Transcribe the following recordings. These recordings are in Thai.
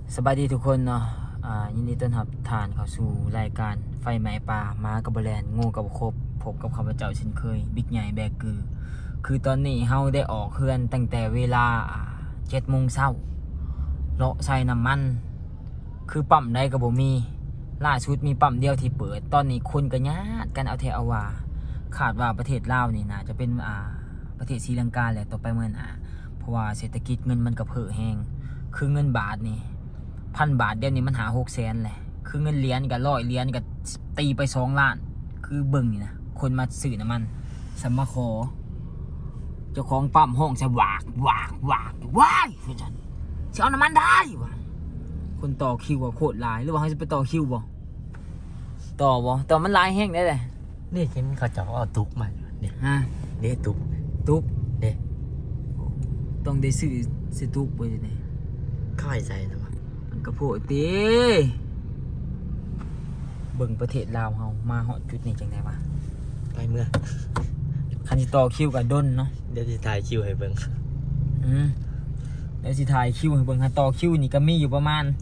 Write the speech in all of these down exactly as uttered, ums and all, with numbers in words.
สบายดีทุกคนเนาะอ่ายินดีต้อนรับทานเข้าสู่รายการไฟไหม้ป่ามากับแลนงูกับครบพบกับข้าพเจ้าเช่นเคยบิ๊กใหญ่แบกคือคือตอนนี้เฮาได้ออกเคลื่อนตั้งแต่เวลาเจ็ดโมงเช้าเลาะใส่น้ำมันคือปั๊มใดก็บ่มีล่าสุดมีปั๊มเดียวที่เปิดตอนนี้คนก็ญาติกันเอาแถวเอาว่าคาดว่าประเทศลาวนี่น่าจะเป็นอ่าประเทศศรีลังกาแหละต่อไปเมื่อน่ะเพราะว่าเศรษฐกิจเงินมันก็เพ้อแฮงคือเงินบาทนี่พันบาทเดี๋ยวนี้มันหาหกแสนเลยคือเงินเหรียญกับร้อยเหรียญกับตีไปสองล้านคือเบิ่งนี่นะคนมาซื้อน้ำมันสมมาขอเจ้าของปั๊มห้องจะวากวากวากว้ายเพื่อนจะเอาน้ำมันได้วะคนต่อคิวอะโคตรลายหรือว่าเขาจะไปต่อคิวบ่ต่อบ่ต่อมันลายแห้งได้เลยนี่เห็นเขาจะเอาตุกมาเนี่ยฮะนี่ตุกตุ๊กเนี่ยต้องได้ซื้อซื้อตุ๊กไปเลยเข้าใจใจนะวะมันก็โผล่ตีเบิ่งประเทศลาวเฮามาฮอดจุดนี้จังไดวะไปเมื่อคันสิต่อคิวกับด้นเนาะเดี๋ยวจะถ่ายคิวให้เบิ่งอืมแล้วสิถ่ายคิวให้เบิ่งคันต่อคิวนี่ก็มีอยู่ประมาณ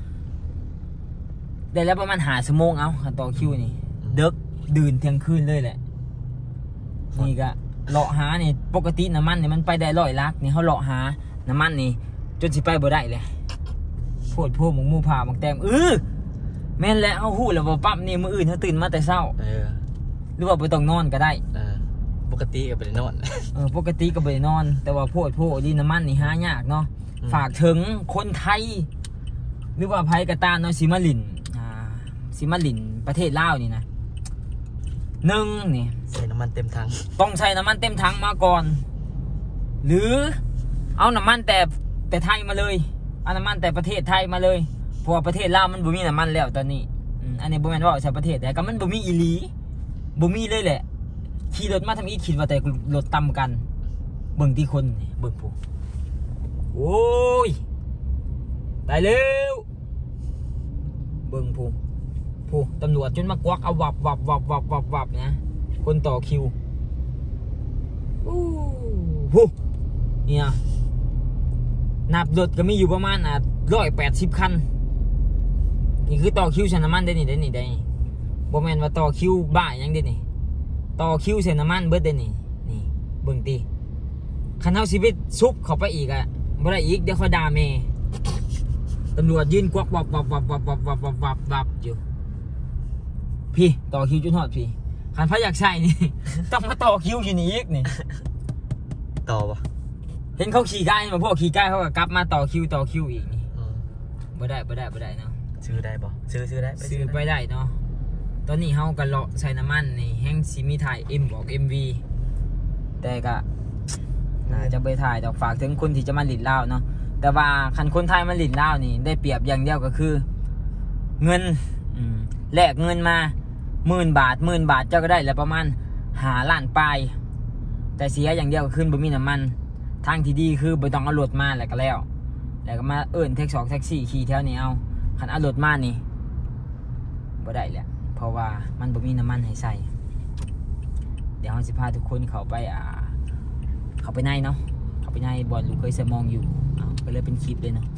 ได้แล้วประมาณห้าชั่วโมงเอาคันต่อคิวนี่เดึกดื่นเที่ยงคืนเลยแหละนี่ก็เลาะหานี่ปกติน้ำมันนี่มันไปได้ร้อยลักนี่เฮาเลาะหาน้ำมันนี่จนสิไปบ่ได้เลยโพดโพหมกหมูผ่าหมกแต้มเออแม่นแล้วเฮาฮู้แล้วว่าปั๊บนี่มื้ออื่นเฮาตื่นมาแต่เช้าเออหรือว่าบ่ต้องนอนก็ได้เออปกติก็ไปนอนเออปกติก็บ่ได้นอนแต่ว่าโพดโพดีน้ำมันนี่หายากเนาะฝากถึงคนไทยหรือว่าไผก็ตามเนาะสิมาลินอ่าสิมาลินประเทศลาวนี่นะหนึ่งนี่ใส่น้ำมันเต็มถังต้องใช้น้ำมันเต็มถังมาก่อนหรือเอาน้ำมันแต่แต่ไทยมาเลยเอาน้ำมันแต่ประเทศไทยมาเลยเพราะว่าประเทศลาวมันบ่มีน้ำมันแล้วตอนนี้อืมอันนี้บ่แม่นว่าใช้ประเทศแต่ก็มันบ่มีอีหลีบ่มีเลยแหละขี่รถมาทำอีคิดว่าแต่รถต่ำกันเบิ่งที่คนนี่เบิ่งผู้โอ้ยตายเร็วเบิ่งผู้ผู้ตำรวจจนมากวักเอาวับวับวับวับวับวับนะคนต่อคิวโอ้ผู้เนี่ยนับรถก็มีอยู่ประมาณอ่ะร้อยแปดสิบคันนี่คือต่อคิวใช้น้ำมันได้นี่ได้นี่ได้บ่แม่นว่าต่อคิวบ้าอย่างเด้นี่ต่อคิวใช้น้ำมันเบิดได้นี่นี่เบิ่งตีคันเฮาสิไปซุบเข้าไปอีกอ่ะบ่ได้อีกเดี๋ยวเขาด่าแม่ตำรวจยืนกวักวับวับวับวับวับวับวับวับวับอยู่พี่ต่อคิวจนฮอดพี่คันพระอยากใส่นี่ ต้องมาต่อคิวอยู่นี่อีกนี่ต่อปะเห็นเขาขี่ใกล้มาพวกขี่ใกล้เขาก็กลับมาต่อคิวต่อคิวอีกนี่อืมบ่ได้บ่ได้บ่ได้เนาะซื้อได้ปะซื้อซื้อได้ซื้อไปได้เนาะตอนนี้เฮาก็เลาะใส่น้ำมันนี่แห้งสิมีถ่าย M บอก เอ็ม วี แต่ก็น่าจะไปถ่ายแต่ฝากถึงคนที่จะมาหลินลาวเนาะแต่ว่าคันคนไทยมาหลินลาวนี่ได้เปรียบอย่างเดียวก็คือเงินอืมแลกเงินมาหมื่นบาทหมื่นบาทเจ้าก็ได้แล้วประมาณห้าล้านปลายแต่เสียอย่างเดียวก็คือบ่มีน้ำมันทางที่ดีคือบ่ต้องเอารถมาแล้วก็แล้วแล้วก็มาเอิ้นแท็กซี่แท็กซี่ขี่แถวนี้เอาคันเอารถมานี่บ่ได้แหละเพราะว่ามันบ่มีน้ำมันให้ใส่เดี๋ยวเราสิพาทุกคนเข้าไปอ่าเข้าไปในเนาะเข้าไปในบ่อนลูกเคยสมองอยู่เอาไปเลยเป็นคลิปเลยเนาะ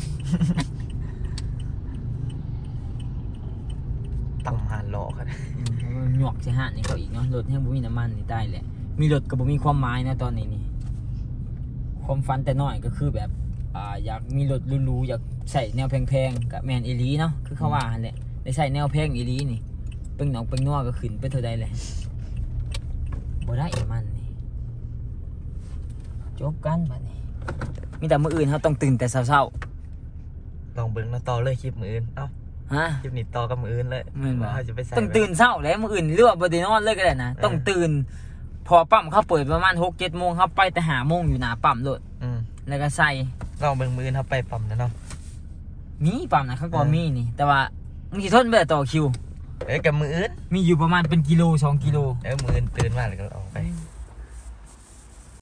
ตั้งหันรอกันหยวกใช่ฮะนี่เขาอีกเนาะรถแห้งบ่มีน้ำมันนี่ได้แหละมีรถก็บ่มีความหมายนะตอนนี้นี่ความฝันแต่น้อยก็คือแบบอ่าอยากมีรถหรูๆอยากใส่แนวแพงๆกับแมนอีลีเนาะคือเขาว่าหั่นแหละได้ใส่แนวแพงอีลีนี่เป็นหนองเป็นนัวก็ขึ้นเป็นเท่าใดเลยบ่ได้อีมันนี่จบกันบัดนี้มีแต่มื้ออื่นเขาต้องตื่นแต่เช้าลองเบิ่งแล้วต่อเลยคลิปมืออื่นเอ้าๆฮะคลิปนี้ต่อกับมืออื่นเลยแม่นบ่ว่าจะไปใส่ต้องตื่นเช้าแล้วมื้ออื่นหรือว่าบ่ได้นอนเลยก็ได้นะต้องตื่นพอปั๊มเขาเปิดประมาณ หกเจ็ด โมงเขาไปแต่ห้าโมงอยู่หน้าปั๊มโลดอืมแล้วก็ใส่ลองเบิ่งมืออื่นเขาไปปั๊มนะเนาะมีปั๊มนะเขาก็มีนี่แต่ว่ามึงสิทนไปต่อคิวเอ้ยกับมืออื่นมีอยู่ประมาณเป็นกิโลสองกิโลเอ้ยมืออื่นตื่นมาแล้วก็ออกไปอ